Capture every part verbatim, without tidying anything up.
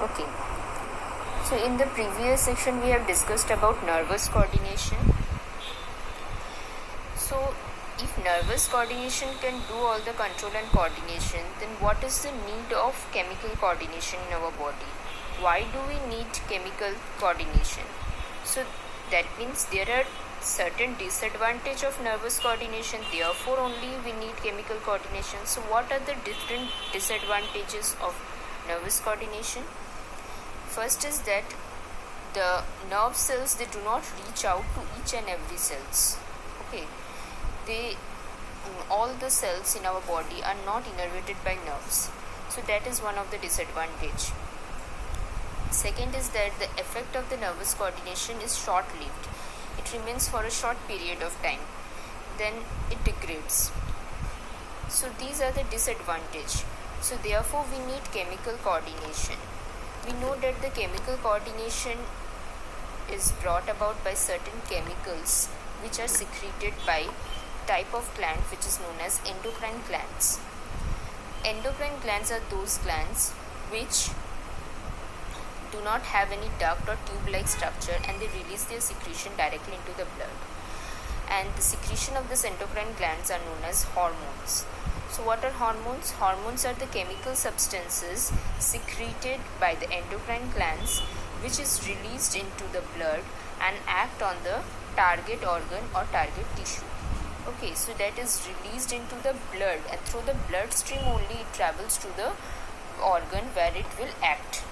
Okay, so in the previous section we have discussed about nervous coordination. So if nervous coordination can do all the control and coordination, then what is the need of chemical coordination in our body? Why do we need chemical coordination? So that means there are certain disadvantage of nervous coordination, therefore only we need chemical coordination. So what are the different disadvantages of nervous coordination? First is that the nerve cells, they do not reach out to each and every cells. Okay, they all the cells in our body are not innervated by nerves. So that is one of the disadvantage. Second is that the effect of the nervous coordination is short-lived. It remains for a short period of time, then it degrades. So these are the disadvantage. So therefore we need chemical coordination. We know that the chemical coordination is brought about by certain chemicals which are secreted by type of gland which is known as endocrine glands. Endocrine glands are those glands which do not have any duct or tube-like structure, and they release their secretion directly into the blood. And the secretion of these endocrine glands are known as hormones. So what are hormones? Hormones are the chemical substances secreted by the endocrine glands which is released into the blood and act on the target organ or target tissue. Okay, so that is released into the blood, and through the bloodstream only it travels to the organ where it will act.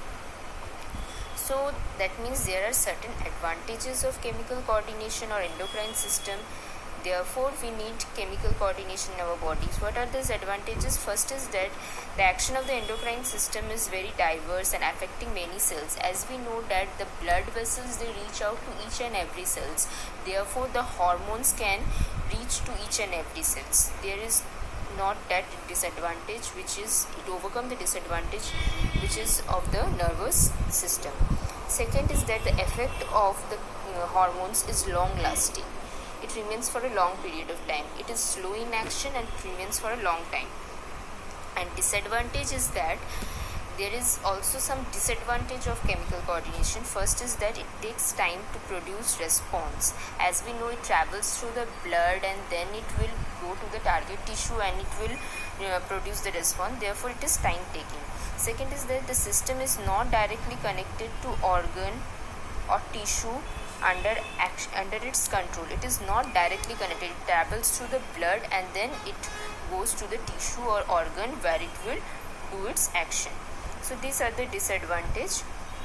So that means there are certain advantages of chemical coordination or endocrine system. Therefore, we need chemical coordination in our bodies. What are these advantages? First is that the action of the endocrine system is very diverse and affecting many cells. As we know that the blood vessels, they reach out to each and every cells. Therefore, the hormones can reach to each and every cells. There is not that disadvantage which is, it overcome the disadvantage which is of the nervous system. Second is that the effect of the uh, hormones is long lasting. It remains for a long period of time. It is slow in action and it remains for a long time. And disadvantage is that there is also some disadvantage of chemical coordination. First is that it takes time to produce response. As we know, it travels through the blood and then it will go to the target tissue and it will uh, produce the response. Therefore, it is time taking. Second is that the system is not directly connected to organ or tissue under action, under its control. It is not directly connected. It travels through the blood and then it goes to the tissue or organ where it will do its action. So these are the disadvantage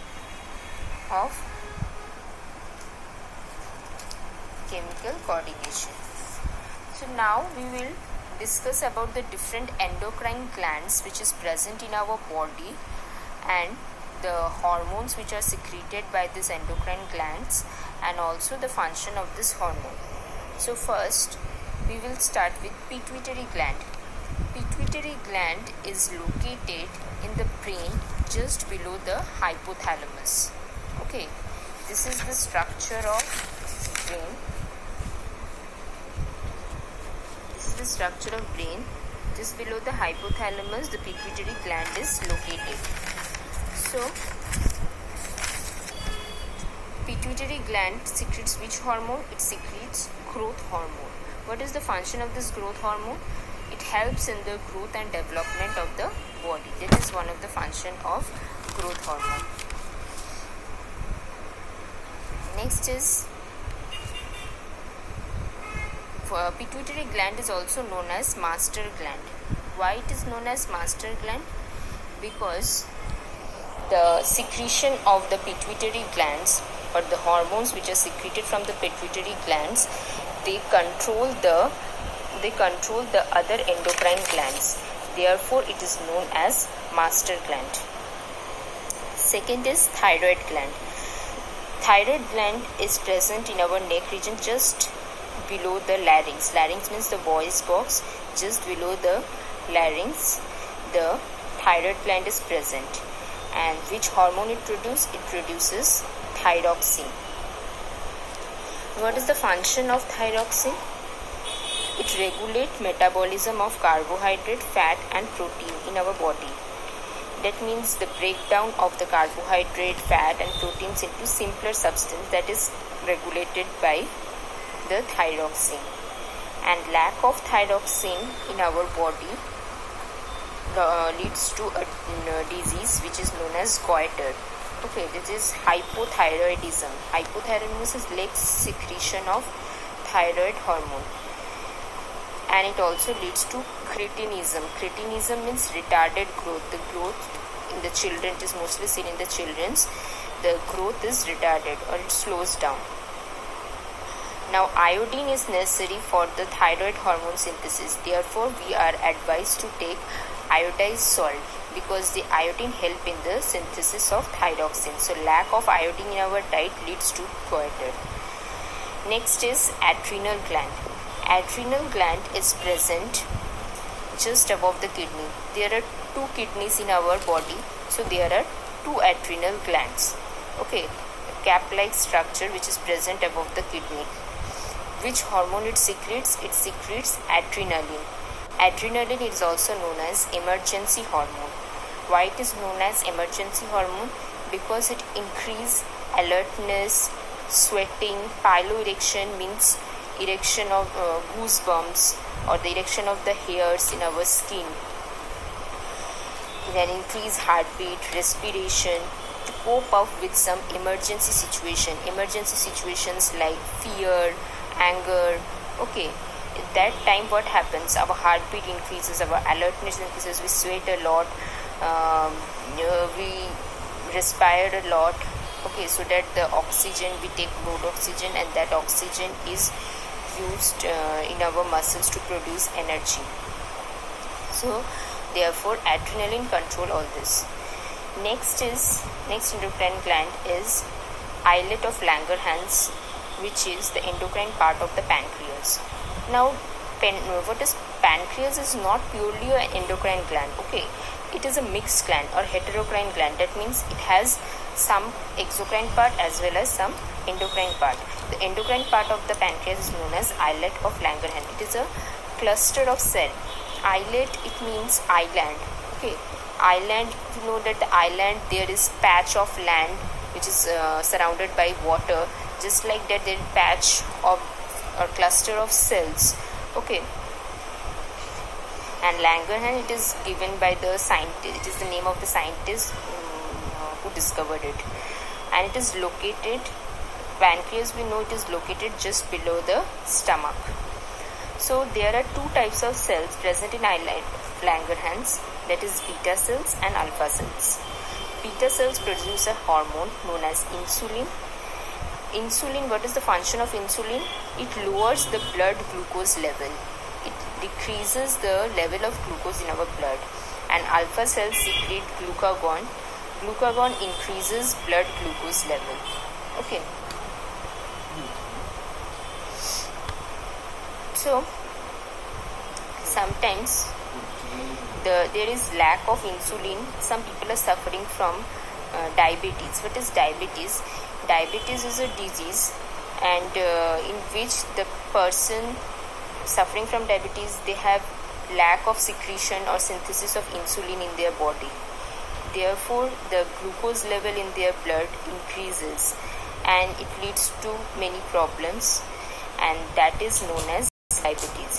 of chemical coordination. So now we will discuss about the different endocrine glands which is present in our body and the hormones which are secreted by these endocrine glands and also the function of this hormone. So first we will start with pituitary gland. Pituitary gland is located in the brain just below the hypothalamus. Okay, this is the structure of brain. This is the structure of brain. Just below the hypothalamus, the pituitary gland is located. So, pituitary gland secretes which hormone? It secretes growth hormone. What is the function of this growth hormone? It helps in the growth and development of the body. That is one of the function of growth hormone. Next is uh, pituitary gland is also known as master gland. Why it is known as master gland? Because the secretion of the pituitary glands or the hormones which are secreted from the pituitary glands, they control the they control the other endocrine glands. Therefore, it is known as master gland. Second is thyroid gland. Thyroid gland is present in our neck region just below the larynx. Larynx means the voice box. Just below the larynx, the thyroid gland is present. And which hormone it produces? It produces thyroxine. What is the function of thyroxine? It regulates metabolism of carbohydrate, fat and protein in our body. That means the breakdown of the carbohydrate, fat and proteins into simpler substance that is regulated by the thyroxine. And lack of thyroxine in our body uh, leads to a uh, disease which is known as goiter. Okay, this is hypothyroidism. Hypothyroidism is less secretion of thyroid hormone, and it also leads to cretinism. Cretinism means retarded growth. The growth in the children, it is mostly seen in the children's, the growth is retarded or it slows down. Now, iodine is necessary for the thyroid hormone synthesis. Therefore, we are advised to take iodized salt because the iodine help in the synthesis of thyroxine. So, lack of iodine in our diet leads to goiter. Next is adrenal gland. Adrenal gland is present just above the kidney. There are two kidneys in our body, so there are two adrenal glands. Okay, a cap-like structure which is present above the kidney. Which hormone it secretes? It secretes adrenaline. Adrenaline is also known as emergency hormone. Why it is known as emergency hormone? Because it increases alertness, sweating. Piloerection means erection of uh, goosebumps or the erection of the hairs in our skin. Then increase heartbeat, respiration to cope up with some emergency situation. Emergency situations like fear, anger. Okay, at that time what happens? Our heartbeat increases, our alertness increases, we sweat a lot, um, uh, we respire a lot. Okay, so that the oxygen, we take more oxygen, and that oxygen is used uh, in our muscles to produce energy. So therefore adrenaline control all this. Next is next endocrine gland is islet of Langerhans, which is the endocrine part of the pancreas. Now, pen, what is pancreas is not purely an endocrine gland. Okay, it is a mixed gland or heterocrine gland. That means it has some exocrine part as well as some endocrine part. The endocrine part of the pancreas is known as islet of Langerhans. It is a cluster of cell. Islet, it means island. Okay, island, you know that the island, there is patch of land which is uh, surrounded by water. Just like that, there is patch of or cluster of cells. Okay, and Langerhans, it is given by the scientist. It is the name of the scientist um, who discovered it, and it is located. Pancreas, we know it is located just below the stomach. So there are two types of cells present in islet of Langerhans, that is beta cells and alpha cells. Beta cells produce a hormone known as insulin. Insulin, what is the function of insulin? It lowers the blood glucose level. It decreases the level of glucose in our blood. And alpha cells secrete glucagon. Glucagon increases blood glucose level. Okay. So, sometimes the there is lack of insulin. Some people are suffering from uh, diabetes. What is diabetes? Diabetes is a disease, and uh, in which the person suffering from diabetes, they have lack of secretion or synthesis of insulin in their body. Therefore, the glucose level in their blood increases, and it leads to many problems, and that is known as diabetes.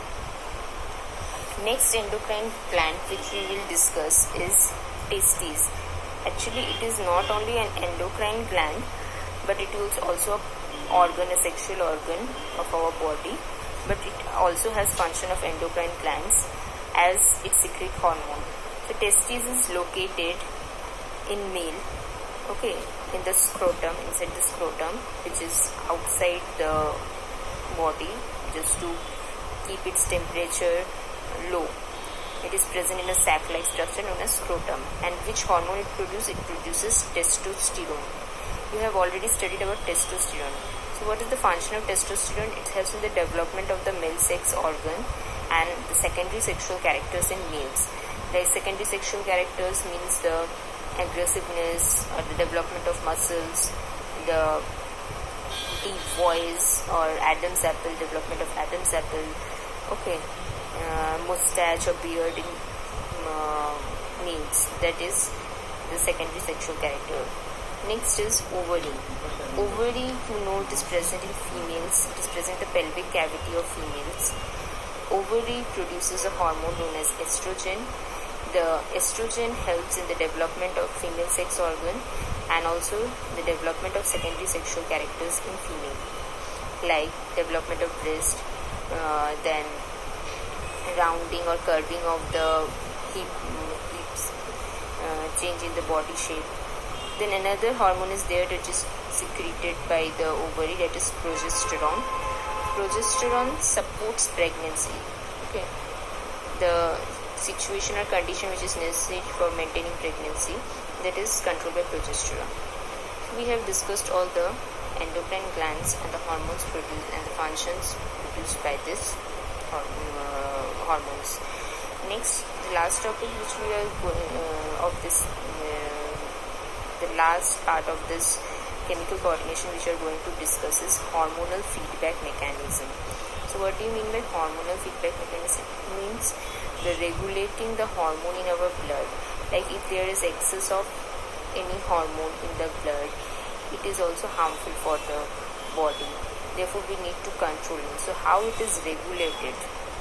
Next endocrine gland which we will discuss is testes. Actually, it is not only an endocrine gland, but it is also an organ, a sexual organ of our body, but it also has function of endocrine glands as it secretes hormone. So testes is located in male, okay, in the scrotum, inside the scrotum, which is outside the body, just to keep its temperature low. It is present in a sac-like structure known as scrotum. And which hormone it produces? It produces testosterone. You have already studied about testosterone. So what is the function of testosterone? It helps in the development of the male sex organ and the secondary sexual characters in males. The secondary sexual characters means the aggressiveness or the development of muscles, the deep voice or Adam's apple, development of Adam's apple. Okay. Uh, mustache or beard in uh, males, that is the secondary sexual character. Next is ovary. Ovary, you know, it is present in females. It is present in the pelvic cavity of females. Ovary produces a hormone known as estrogen. The estrogen helps in the development of female sex organ and also the development of secondary sexual characters in female, like development of breast, uh, then rounding or curving of the hip, hips, uh, change in the body shape. Then another hormone is there that is secreted by the ovary, that is progesterone. Progesterone supports pregnancy. Okay, the situation or condition which is necessary for maintaining pregnancy, that is controlled by progesterone. We have discussed all the endocrine glands and the hormones produced and the functions produced by this uh, hormones. Next, the last topic which we are going uh, of this uh, the last part of this chemical coordination which we are going to discuss is hormonal feedback mechanism. So what do you mean by hormonal feedback mechanism? It means the regulating the hormone in our blood. Like if there is excess of any hormone in the blood, it is also harmful for the body. Therefore, we need to control it. So how it is regulated?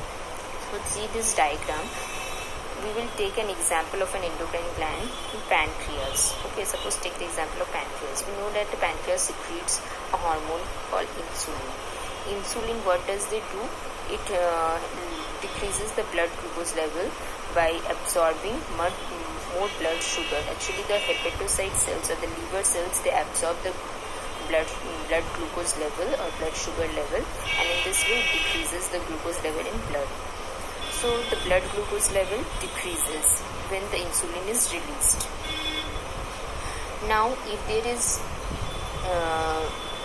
So see this diagram. We will take an example of an endocrine gland, pancreas. Okay, suppose take the example of pancreas. We know that the pancreas secretes a hormone called insulin. Insulin, what does it do? It uh, decreases the blood glucose level by absorbing more, more blood sugar. Actually, the hepatocyte cells or the liver cells, they absorb the blood blood glucose level or blood sugar level, and in this way it decreases the glucose level in blood. So the blood glucose level decreases when the insulin is released. Now, if there is uh,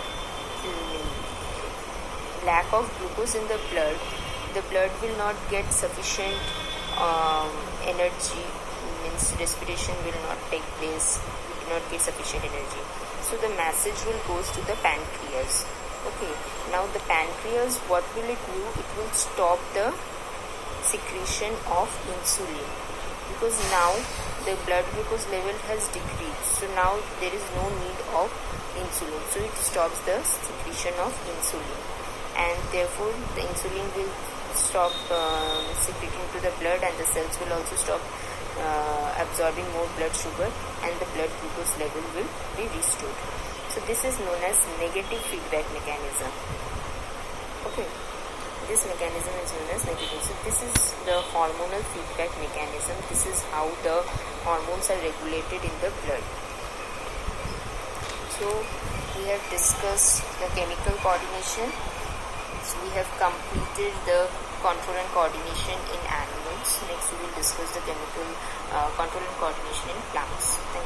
lack of glucose in the blood, the blood will not get sufficient um, energy, means respiration will not take place, we do not get sufficient energy. So the message will goes to the pancreas. Okay, now the pancreas, what will it do? It will stop the secretion of insulin, because now the blood glucose level has decreased. So now there is no need of insulin. So it stops the secretion of insulin, and therefore the insulin will stop uh, secreting to the blood, and the cells will also stop uh, absorbing more blood sugar, and the blood glucose level will be restored. So this is known as negative feedback mechanism. Okay, this mechanism is known as negative. So this is the hormonal feedback mechanism. This is how the hormones are regulated in the blood. So we have discussed the chemical coordination. So we have completed the control and coordination in animals. Next we will discuss the chemical uh, control and coordination in plants. Thank you.